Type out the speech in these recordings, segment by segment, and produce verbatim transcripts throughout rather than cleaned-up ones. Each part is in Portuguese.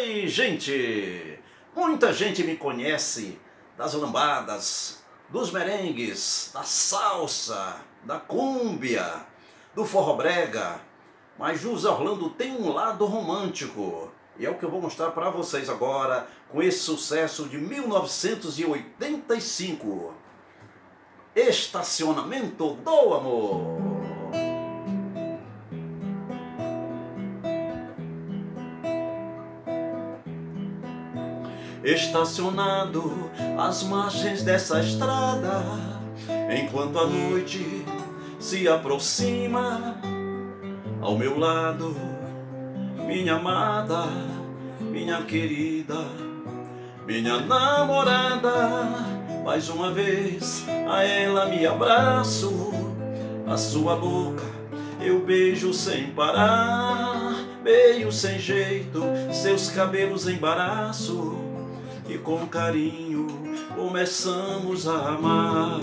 Oi, gente! Muita gente me conhece das lambadas, dos merengues, da salsa, da cúmbia, do forró brega, mas José Orlando tem um lado romântico. E é o que eu vou mostrar para vocês agora com esse sucesso de mil novecentos e oitenta e cinco. Estacionamento do Amor. Estacionado às margens dessa estrada, enquanto a noite se aproxima, ao meu lado, minha amada, minha querida, minha namorada. Mais uma vez a ela me abraço, a sua boca eu beijo sem parar, meio sem jeito, seus cabelos embaraço, e com carinho começamos a amar.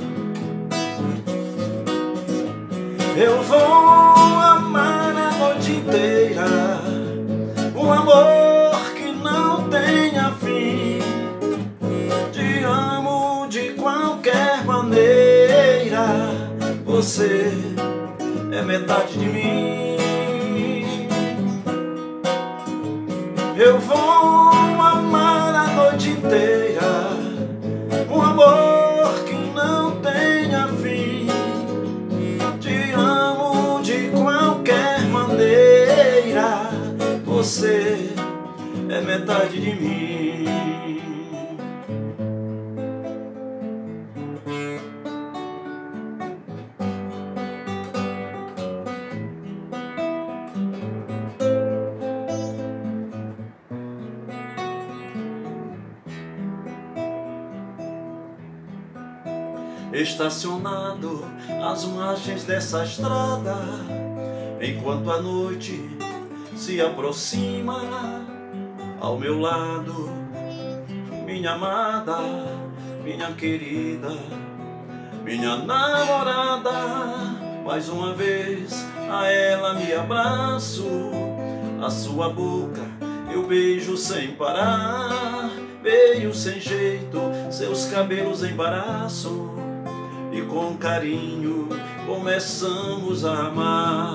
Eu vou amar a noite inteira, um amor que não tenha fim. Te amo de qualquer maneira, você é metade de mim. Eu vou amar a noite inteira, um amor que não tenha fim. Te amo de qualquer maneira, você é metade de mim. Estacionado às margens dessa estrada, enquanto a noite se aproxima, ao meu lado, minha amada, minha querida, minha namorada. Mais uma vez a ela me abraço, a sua boca eu beijo sem parar, meio sem jeito, seus cabelos embaraço, e com carinho começamos a amar.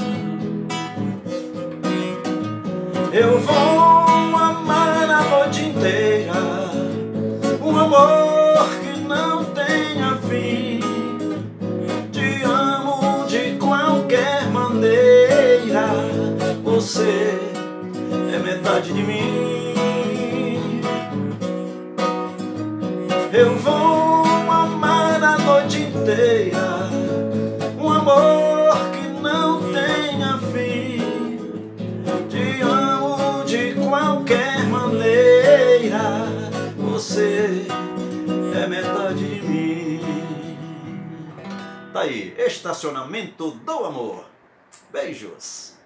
Eu vou amar a noite inteira, um amor que não tenha fim. Te amo de qualquer maneira, você é metade de mim. Eu vou amar a noite inteira, um amor que não tenha fim. Te amo de qualquer maneira, você é metade de mim. Tá aí, Estacionamento do Amor. Beijos.